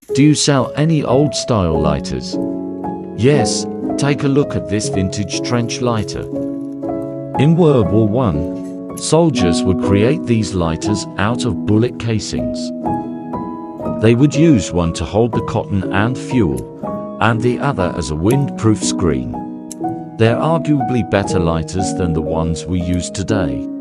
Do you sell any old-style lighters? Yes, take a look at this vintage trench lighter. In World War I, soldiers would create these lighters out of bullet casings. They would use one to hold the cotton and fuel, and the other as a windproof screen. They're arguably better lighters than the ones we use today.